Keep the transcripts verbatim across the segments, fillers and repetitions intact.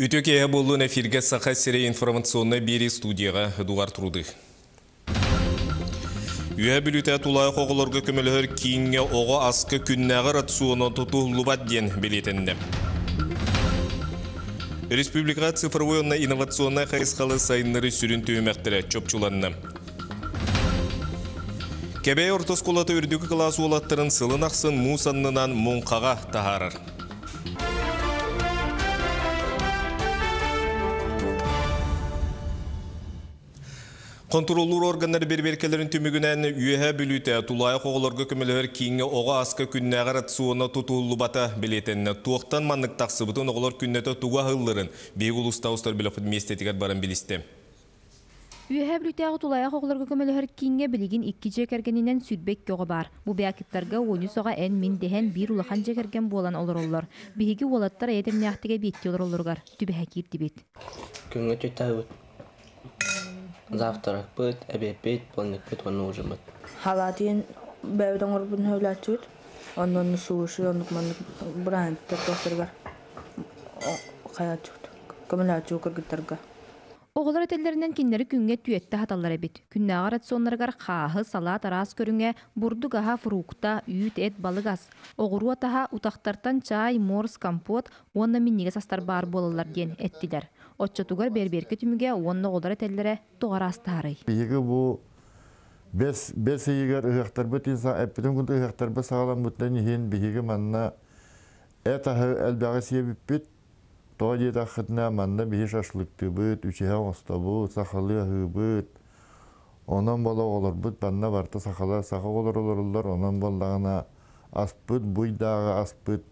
Үтөкеге болуын эфирге сақа сире информационный бери студияға Эдуард Руды. Үйе бүліте тулай қоғылырғы көмілігір кейінге оғы асқы күннәғі ратсуыны тұту лұбат ден білетінді. Республика цифровой онна инновационный қайысқалы сайынлары сүрін түймәқтірі чөпчуланны. Кәбәй ортосколаты үрдігі классы олаттырын сылын ақсын мұсаннынан мұңқаға тағарыр. Контроллур органнары берберкелерін түмігінен үйе бүліте тулай қоғылырғы көмілігір кейінге оға асқы күннәғі ратсуыны тұтулы бата білетінні. Туақтан маннық тақсыбытын оғылар күннеті туға ғыллырын бейгул ұстауыстар біліқіт местетігер барын білісті. Үйе бүлітеғі тулай қоғылырғы көмілігір кейінге білігін икки жекергенінен сүйтбек көғы бар. Бұ бәкіттарға ойны соға ән мен дехен бір ұлақан жекерген болан олар олар. Бігі олаттар әйдімнәқтіге бетті олар оларғар. Түбі әкейіп дебет. Завтрак быт, обед бит, полник бит, он уже быт. Халатин бәуден орбын хөйләтчүт. Оннан суши, оннан манны брайан тәртөстергә. Хаятчүт. Көмеләтчү кыргыттарга. Оғылар өтелерінен кенлері күнге түйетті хаталар әбет. Күннәғар әтсонларғар қағы, салат, арас көріңе, бұрды ғаға фрукта, үйт, әт, балығас. Оғыру атаға утақтартан чай, морс, компот, онна миннеге састар бар болылар ден әттілер. Отчатугар берберке түміге онна оғылар өтелері тоғар астары. Бигі бұл бес егер ұғақтар бұт инсан, әппетін күнді ұғақтар бұт сағалан бұттан ехен бигі манна әт ағы әлбәғі себіп біт, тоға деді ақытына манна бигі шашлықты бұт, үшеға оста бұт, сақалы ағы бұт, онан бала олар бұт, банна барты сақала сақы олар олар, онан балдағына ас бұт, бұйдағы ас бұт,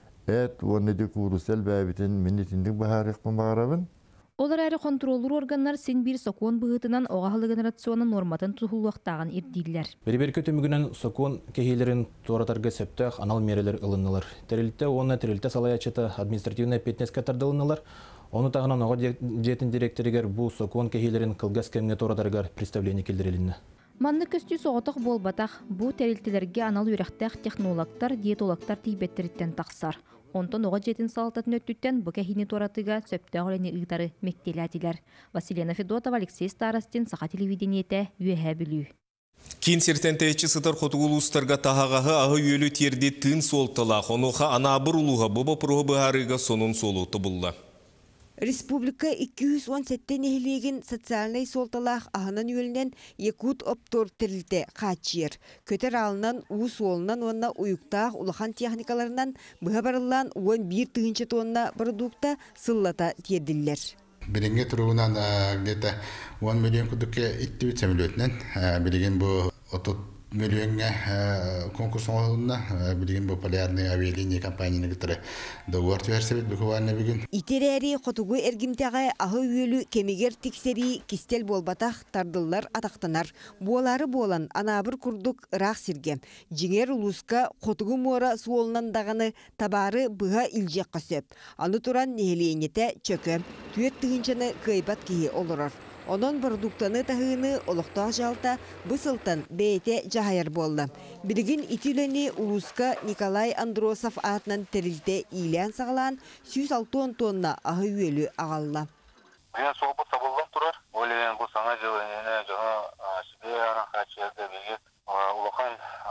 әт, оны де көрісел бәбітін минетіндік бағарықпын бағарабын. Олар әрі контроллур органнар сен бір сокон бұғытынан оғағылы генерационын норматын тұхылуақтағын ердейлер. Берберке түмігінен сокон кехейлерін туаратарға сөптіғ анал мерелер ылынылар. Тәрілтті оны тәрілтті салаячыты административный петнеске тардылынылар. Оны тағынан оға жетін директоригер бұл сокон кехейлерін қылғас кәміне туаратарға представление келдірелінні. Манны көсті соғытық бол батақ, бұл тәрілтілерге анал үйрәқтәқ технологтар, диетологтар тейбеттеріттен тақсар. Онтон оға жетін салататын өттіттен бұ кәхіне торатыға сөпті ғолені ұйтары мектеләділер. Василена Федотова, Алексей Старостин, Сақа телевидениеті үйе білу. Кин сертентейчі сытар қотығыл ұстарға тағағағы ағы үйелі терді тын солтылақ, онуға анабыр ұлуға бұба пұрғы бұғарыға сонын солуты бұлла. Республика эки жүз он сетте нехилеген социальный солталах ахынан үйелінен Якут оптор тірілді қачер. Көтер алынан уыз олынан онна уюктақ улахан техникаларынан бұға барылан он бір тығынчы тонна продукта сыллата терділер. Бірінге тұруынан где-то он миллион күдікке итті өтсе миллионнен. Біреген бұл отыз миллионға конкурс оңылына білген бұл полярный авиалиния компанияны күтірі доғыр тверсебет бүківарына бүгін. Итерәрі қотуғы әргімтеғі ағы үйелі кемегер тексері кистел болбатақ тардылар атақтанар. Болары болан анабыр күрдік рақ сіргем. Жеңер ұлысқа қотуғы мора суолынан дағаны табары бұға илжек қосып. Аны тұран нехелейнеті чөкі. Түйет тұғыншаны қайбат кейі олырар. Онон продуктаны тағыны олықтақ жалта бұсылтан бәйте жағайыр болды. Білігін итілені Улуска Николай Андросов атынан тәрілді илән сағалан жүз алты тонна ағы үйелі ағалла. Мен сол бұл сабылдан тұрар. Олен бұл саңа жылы әне жаңа шыбе аран қачерді бейгет. Улақан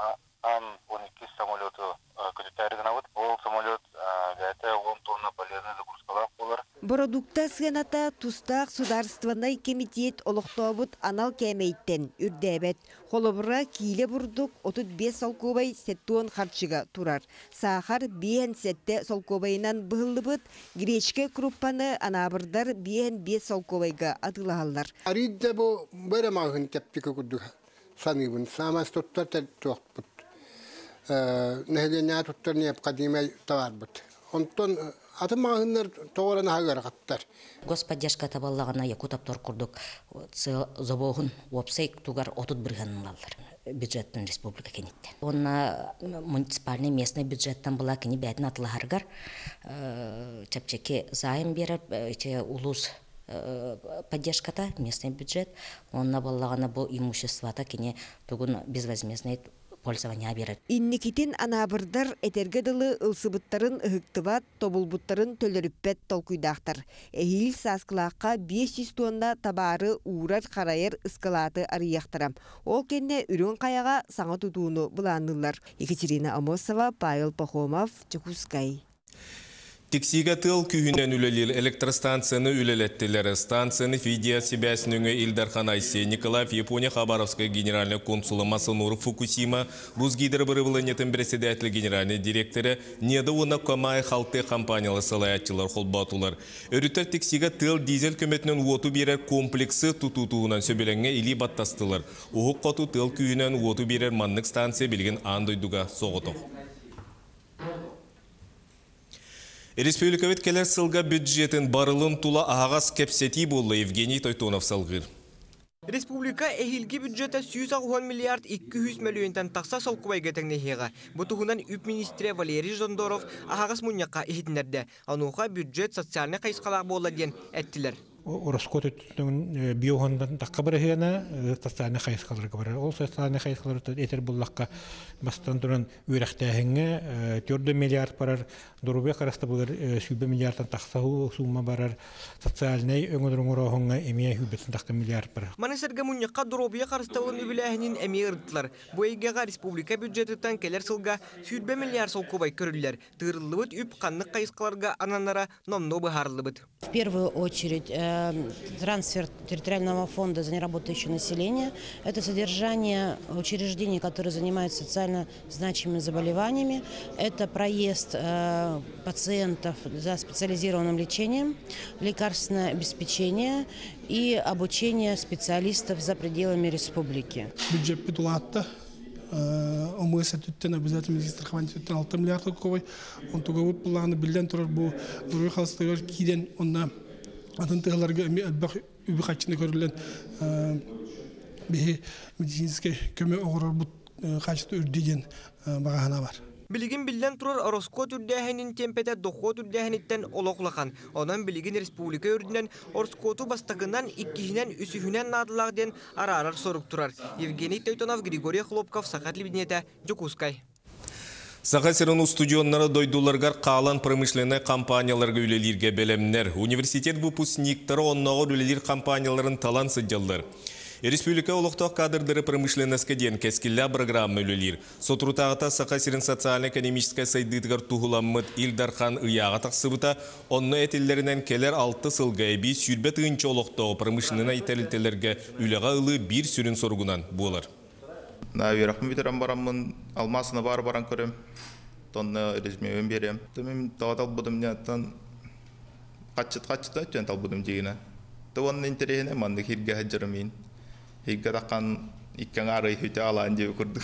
ан он екі самолеты күтітәрігін ауыд. Ол самолет бәйті он тонна полезный загрузкалап болар. Продукта сыгыната Тустақ Сударственный комитет олықтауыт анал кәмейттен үрдәбет. Холобыра кейлі бұрдық отыз бес солкобай сеттуын қарчыға тұрар. Сахар бейін сетте солкобайынан бұғылы бұд, гречке круппаны анабырдар бейін бес солкобайға адылағалар. Аридде бұл бәрі мағын кәппікі күрдіға саныбын. Самас тұттар тәттуақ бұд. Нәхілене тұттар неп қадимай тавар бұд. Онтон атым мағынлар тоғыраны хағар қаттар. Господдержка табаллағына Якут аптор күрдік зобоғын опсайк тугар отыз бірғанылалар бюджеттен республика кенетті. Онна муниципальный местный бюджеттен бұла кені бәтін атылағарғар чапчеке зайым беріп, улус поддержката местный бюджет. Онна баллағына бұл имуществата кені бүгін безвозмездный пользование берет. Инникитин анабырдар этергедылы ылсыбыттарын ыһыктыбат, тобулбуттарын төлөрүппет толкуйдактар. Эхил саскылааққа бес жүз тонна табары уурар қарайыр ыскалаты арыяқтырам. Ол кенне үрін қаяға саңа тутууну бұланылар. Екатерина Амосова, Павел Пахомов, Чекускай. Тексига тыл күйінен үлелер электростанцияны үлелеттілері. Станцияны Фидия Себясініңі Илдархан Айсе, Николаев, Япония Хабаровская генеральный консулы Масанур Фукусима, Русгидер Барывыланетін председатель генеральный директоры Неда оны Комай халты компаниялы салаятчылар холбатулар. Өрітер тексига тыл дизель көметінің уоту берер комплексы тутутуынан сөбеленге или баттастылар. Уғық қоту тыл күйінен уоту берер маннық станция білген андойдуға соғытық. Республика келер сылға бюджетін барылын тула ағас кепсети болы Евгений Тойтонов салғыр. Республика эхилги бюджета жүз он миллиард екі жүз миллионтан тақса солқыбай кетіңне хеға. Бұтығынан үп министрі Валерий Жондоров ағас мұньяққа ехетінерді. Ануға бюджет социальны қайсқалақ болы ден әттілер. Ороскотын биохондан таққа бір хена социальный қайсқаларға бар. Ол социальный қайсқаларды етер бұллаққа бастан тұран өріқтәхіңі төрт миллиард барар, дұрубе қараста бұлар сүйбе миллиардтан тақсағу сума барар, социальный өңіріңір оғыңа әмия хүбетін таққа миллиард барар. Манасырға мұньяққа дұрубе қараста олын үбіләхінен әмия ұрдылар. Бойгеға республика бюджетіттен келер сылға сүйбе миллиард сол көбай көрілер. Тығырылыбыт үп қаннық қайсқаларға ананара номно бұхарылыбыт. В первую очередь трансфер территориального фонда за неработающее население. Это содержание учреждений, которые занимаются социально значимыми заболеваниями. Это проезд э, пациентов за специализированным лечением, лекарственное обеспечение и обучение специалистов за пределами республики. Бюджет педулатта. Омыса түттен обязательно страхование түттен алты миллиард көбай. Он тугавут планы билден турар бу дурой халстыгар киден онна атын тыгаларга элбак үбүкачны көрүлгөн бе медицинский көмө огорор бут качты үрдеген багана бар. Билигин билден турар Ороскот үрдәһенин темпете дохот үрдәһениттен олоqlakan. Онан билигин республика үрдүнен Ороскоту бастагынан иккисинен үсүһүнен надылагден арарар сорук турар. Евгений Тойтонов, Григорий Хлопков, Сахат Лебеднета, Жукускай. Сахасырын студионнары дойдуларгар қалан промышленный компанияларға үлелерге белемнер. Университет выпускниктары оннағы үлелер компанияларын талан сыдjallar. Республика олықтақ кадрдары промышленності ден кескілі программы үлелер. Сотрутағыта Сахасырын социально-экономическая сайдытығар туғыламмыд Илдархан ұяға тақсыбыта, онны әтелерінен келер алты сылға әбей сүрбет ұйынчы олықтағы промышленный әтелітелерге үлеға ұлы бір сүрін сорғынан болар. Наверху битерам барамын, алмасына бар баран көрем. Тонны резюмемен берем. Томим тагал будым нятан качыт-качыт өтөн тал будым дегене. Тонны интересне манды хирге хаҗырмын. Хирге такан иккен ары хүтә алан дип күрдүк.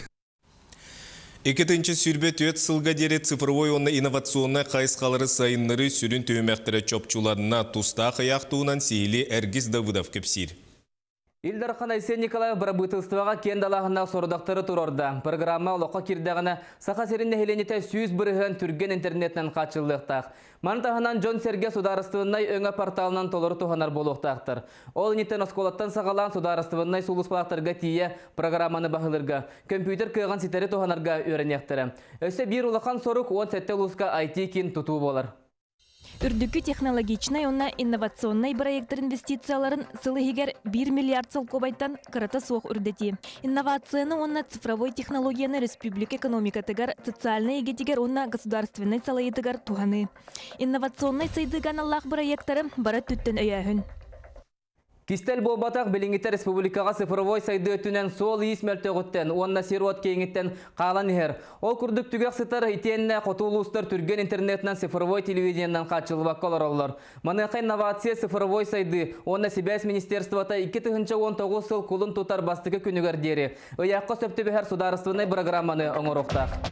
Екетінші сүрбет өт сылға дере цифровой онны инновационный қайсқалары сайынлары сүрін түймәқтірі чопчуларына туста қияқтуынан сейлі Әргіз Давыдов кепсир. Илдархан Айсе Николаев барабытылстываға кендалағына сордақтары тұрорда. Программа олыққа кирдағына Сахасырын нәхеленеті сүйіз бірігін түрген интернетнен қачылдықтақ. Мантағынан Джон Серге сударыстывыннай өңі порталынан толыры туғанар болуқтақтыр. Ол неттен осколаттан сағалан сударыстывыннай сулыспалақтарға тие программаны бағылырға, компьютер күйған сетері туғанарға өрінектірі. Өсі бір ұлақан сорук он сәтті ұлысқа ай ти кин тұту болар. Үрдүккі технологичный, онна инновационный проекттер инвестицияларын сылыгер бір миллиард сыл кобайттан кырата соқ үрдети. Инновацияны онна цифровой технологияны республика экономикатыгар, социальный егетигер онна государственный салайытыгар туханы. Инновационный сайдыган Аллах проекттары бара түттен өйәхін. Кистел болбатақ біліңгітті республикаға цифровой сайды өтінен сол иіс мөлтөғіттен, онна сируат кейінгіттен қалан ехер. Ол күрдік түгек сытар итенне қотулуыстар түрген интернетнен цифровой телевидениянан қачылы баққалар олар. Маныққа инновация цифровой сайды, онна Себяс министерствата екі мың он тоғыз сыл құлын тұтар бастығы күнігер дері. Өйаққа сөпті бәхер сударыстығынай программаны оңырықтақ.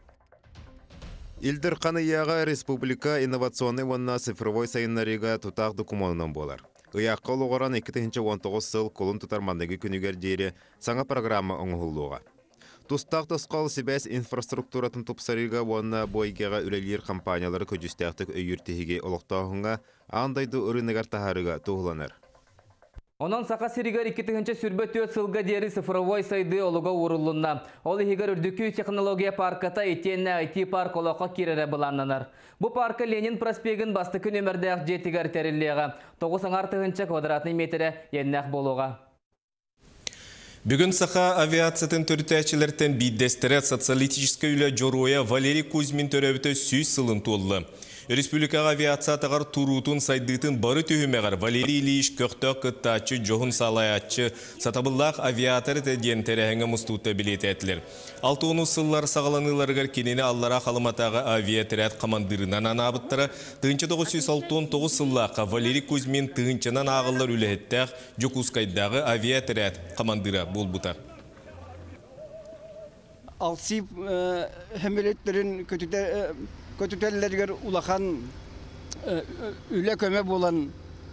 Илдархан Айяға республика инновационный онна цифровой сайынларыға тұтақ документынан болар. Ыяққа олығыран екі мың он тоғыз сыл қолын тұтармандығы күнігер дейірі саңа программа оңғылуға. Тұстақ тұсқал Себяс инфраструктуратын тұпсарыға онна бойгеға үлелер компаниялары көджістәқтік өйіртігіге олықтағыңға андайды ұрынығар тахарыға тұғыланыр. Онон сақа сиригер иккитігінші сүрбөт өт сылға дері цифровой сайды олуға урулунна. Ол егер үрдікі технология парката етенне ай ти парк олоқа керері бұланнанар. Бұ парка Ленин проспегін басты күн өмірдәқ жетігер тәріліға. тоғыз артығынша квадратный метрі еннәқ болуға. Бүгін сақа авиациятын төртәчілерден биддестері социалистический үлі жоруя Валерий Кузьмин төрәбіті сүйс сылын толы. Республикаға авиациятығар турутун сайдытын бары түйімеғар Валерий Ильич көқтөк кыттачы жоғын салаятчы сатабыллақ авиатор тәден тәрәңі мұстуытта билет әтілер. Алтуыну сыллар сағаланыларғар кенені аллара қалыматаға авиаторят командырынан анабыттары тыынчы тоғыз жүз алтын тоғыз сыллаққа Валерий Кузьмин тыынчынан ағылар үліхеттәқ Жокускайдағы авиаторят командыра болбута. Алсип хемелеттерин көтүтеллергер улахан үле көмө болан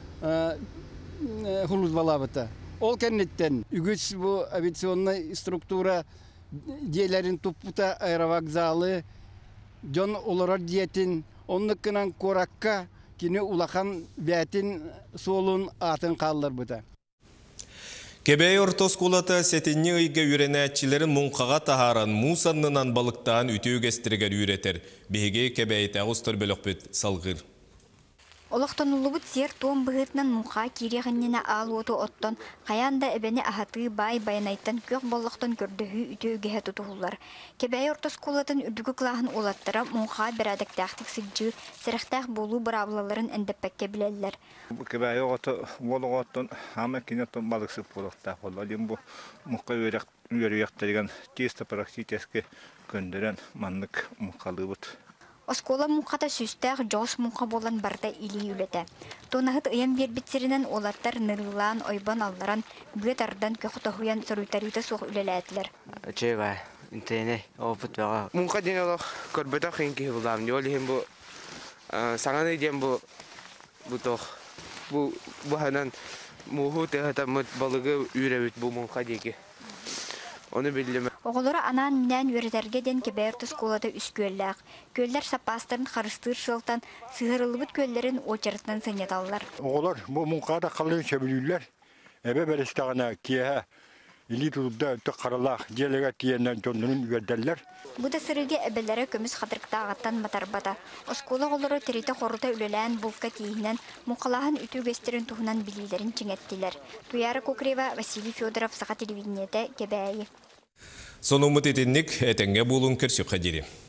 хулуз балабыта. Ол кеннеттен үгүс бу авиационный структура диелерин туппута аэровокзалы жон олорор диетин оннуккынан коракка кини улахан бәтин солун атын қаллар бұта. Кебей ортос кулата сетенне ыйга үйренәтчілерін мұңқаға тахаран мусаннынан балықтан үтеугестірігер үйретер. Беге кебей тәғыстыр бөлік бүт салғыр. Олықтанулыбыт сер тоң бұғытнан мұңқа кереғіннені ал оты оттон, қаянда әбәне ахаты бай байнайттан көк болықтан көрдігі үтеуге тұтығылар. Кебәй ортос кулатын үрдігі қылағын олаттыра мұңқа бірадық тәқтік сылжы, сіріқтәқ болу бұравлаларын әндіппәкке білелер. Кебәй оты болығы оттон, ама кенеттон балықсып болықтақ болды. Олен бұл мұңқа үйеріяқтарыған тесті практически көндірен маннық мұңқалы бұд. Оскола мұңқата сүстәқ жоғыс мұңқа болан барда илі үлеті. Тонағыт ұян бербетсерінен олаттар нырылан, ойбан алларан, бүет ардан көқтіғуян сұрыйтарыйты соқ үлелі әтілер. Чева, интене, опыт ваға. Мұңқа ден олық көрбеті қиынки бұлам. Олығын бұл саңаны ден бұл бұтоқ. Бұл ханан мұғы тәғата мұт балығы үйрәуіт бұл мұңқа деге. Оны білдім. Оғылары анан минән үйретерге ден кебәртіс қолады үс көлләқ. Көлләр сапастарын қарыстыр шылтан, сығырылыбыт көллерін очыртынан сынеталылар. Оғылар бұл мұңқада қалын сөбілілер. Әбе бәрістағына кияға илі тұлда үтті қаралақ желіға тиеннен жондының үйердәлілер. Бұда сырыге әбелері көміс қадырықта ағаттан матарбада. Оскола оғылары терейті қорыта үлелән бұлқа тейінен мұқалағын үту гестерін тұғынан білілерін чыңеттілер. Туяры Кокрева, Василий Федоров, Сақа телевидениеті, Кебәйі. Сону мұт етіннік әтенге болуын көрсі қадері.